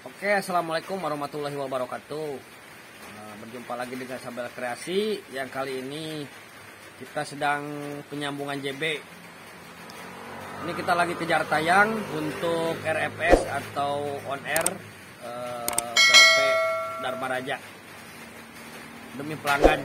Oke, assalamualaikum warahmatullahi wabarakatuh. Berjumpa lagi dengan Sabel Kreasi. Yang kali ini kita sedang penyambungan JB. Ini kita lagi kejar tayang untuk RFS atau on air POP Dharma Raja demi pelanggan.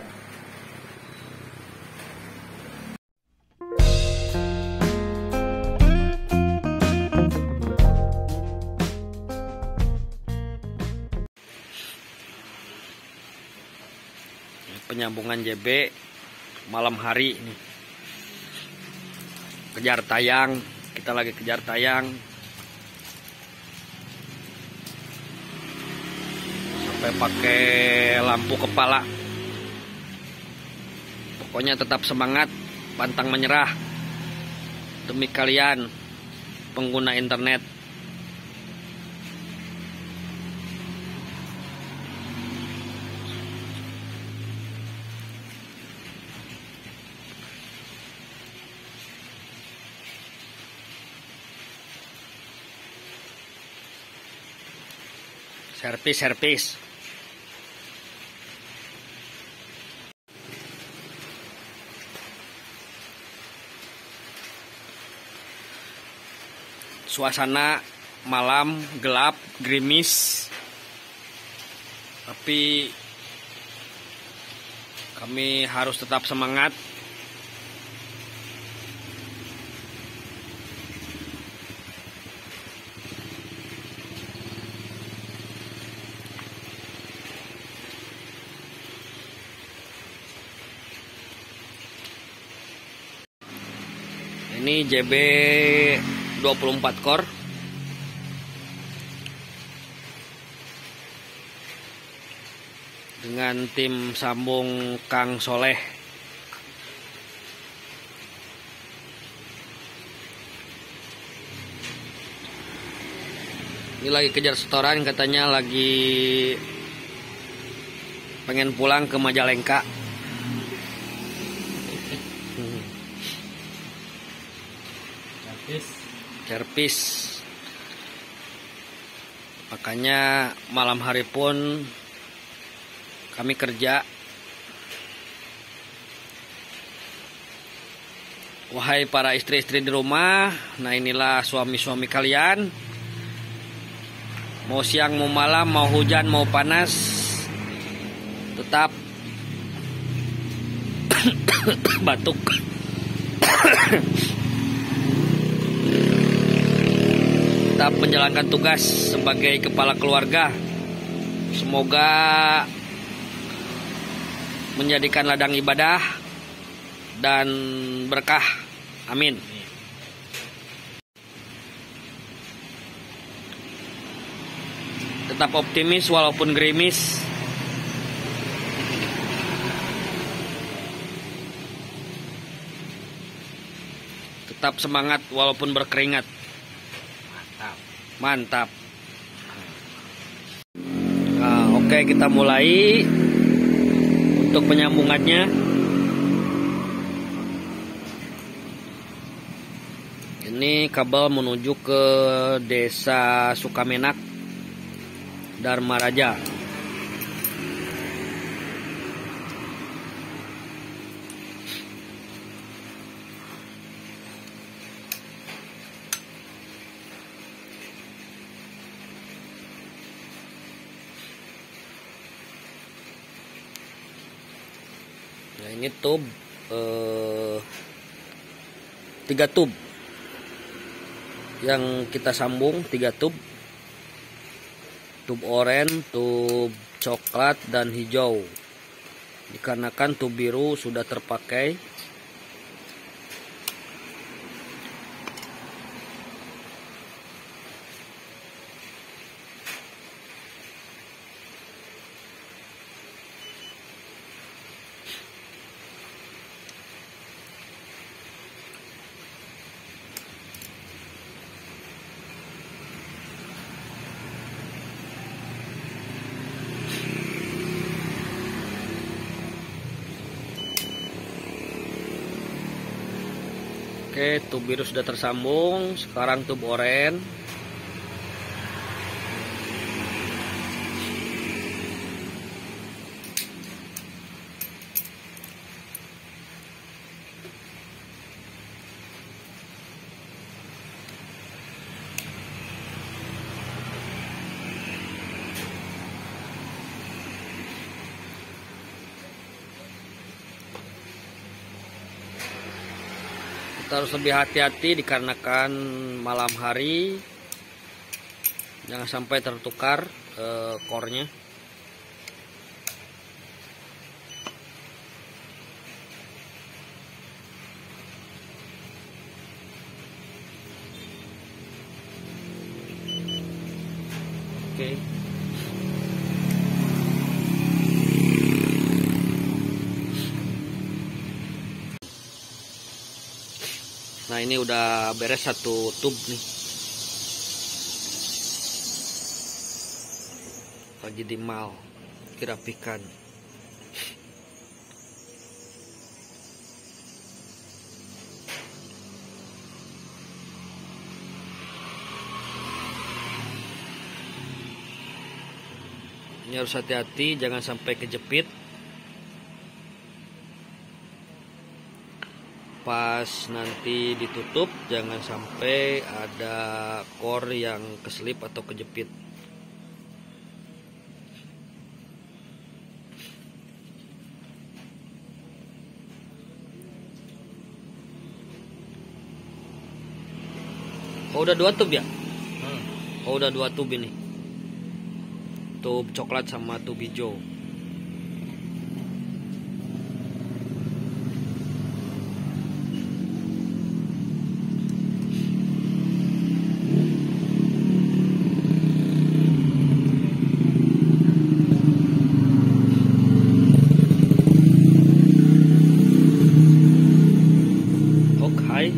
Penyambungan JB malam hari ini, kejar tayang, kita lagi kejar tayang sampai pakai lampu kepala. Pokoknya tetap semangat, pantang menyerah demi kalian pengguna internet. Servis. Suasana malam gelap, gerimis, tapi kami harus tetap semangat. Ini JB 24 core dengan tim sambung Kang Soleh. Ini lagi kejar setoran, katanya lagi pengen pulang ke Majalengka. Servis. Makanya malam hari pun kami kerja. Wahai para istri-istri di rumah, nah inilah suami-suami kalian. Mau siang, mau malam, mau hujan, mau panas, tetap batuk. Tetap menjalankan tugas sebagai kepala keluarga. Semoga menjadikan ladang ibadah dan berkah. Amin. Tetap optimis walaupun gerimis. Tetap semangat walaupun berkeringat. Mantap. Nah, oke, kita mulai untuk penyambungannya. Ini kabel menuju ke Desa Sukamenak, Dharma Raja. Nah, ini tub 3 tub yang kita sambung, 3 tub oranye, tub coklat dan hijau. Dikarenakan tub biru sudah terpakai. Oke, tub biru sudah tersambung. Sekarang tub oranye. Kita harus lebih hati-hati dikarenakan malam hari, jangan sampai tertukar core-nya. Oke. Nah, ini udah beres satu tub nih. Lagi dimal, dirapikan. Ini harus hati-hati, jangan sampai kejepit. Pas nanti ditutup, jangan sampai ada core yang keselip atau kejepit. Oh, udah 2 tub ya? Oh, udah 2 tub ini. Tub coklat sama tub hijau. Oke.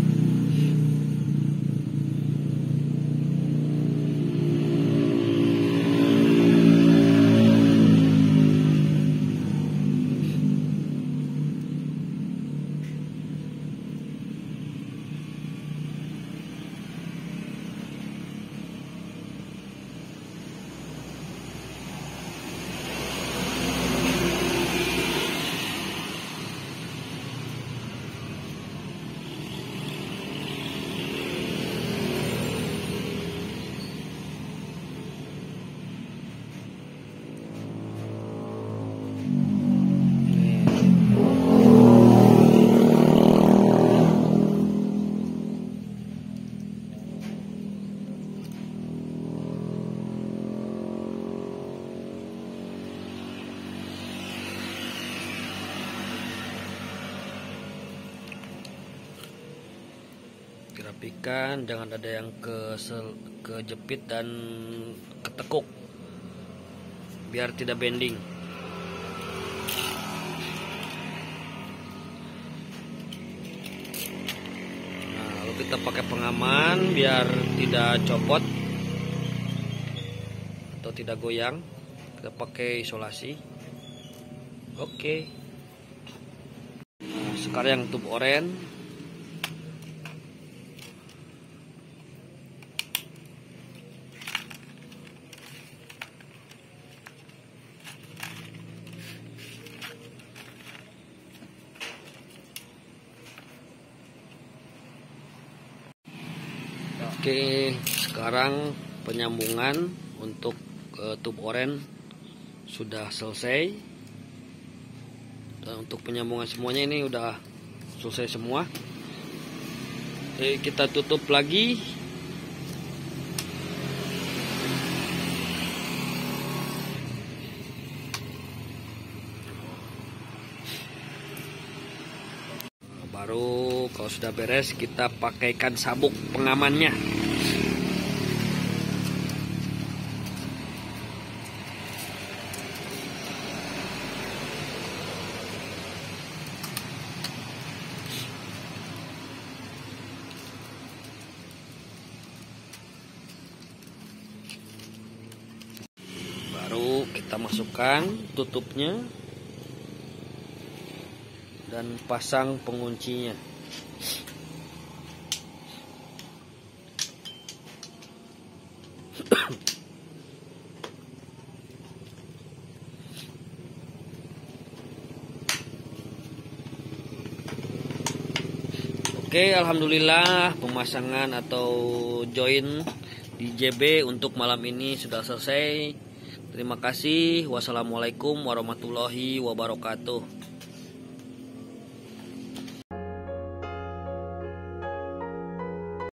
Rapikan, jangan ada yang kejepit dan ketekuk, biar tidak bending. Nah, lalu kita pakai pengaman biar tidak copot atau tidak goyang. Kita pakai isolasi. Oke. Nah, sekarang yang tub oranye. Oke, sekarang penyambungan untuk tub oranye sudah selesai. Dan untuk penyambungan semuanya ini udah selesai semua. Oke, kita tutup lagi. Baru kalau sudah beres, kita pakaikan sabuk pengamannya. Baru kita masukkan tutupnya dan pasang penguncinya. Oke, alhamdulillah pemasangan atau join di JB untuk malam ini sudah selesai. Terima kasih. Wassalamualaikum warahmatullahi wabarakatuh.